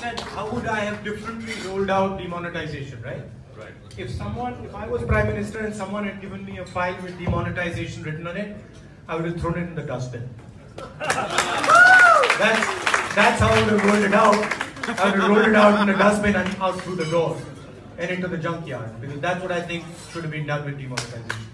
said, how would I have differently rolled out demonetization, right? Right. If I was Prime Minister and someone had given me a file with demonetization written on it, I would have thrown it in the dustbin. That's how I would have rolled it out. I would have rolled it out in the dustbin and out through the door and into the junkyard, because that's what I think should have been done with demonetization.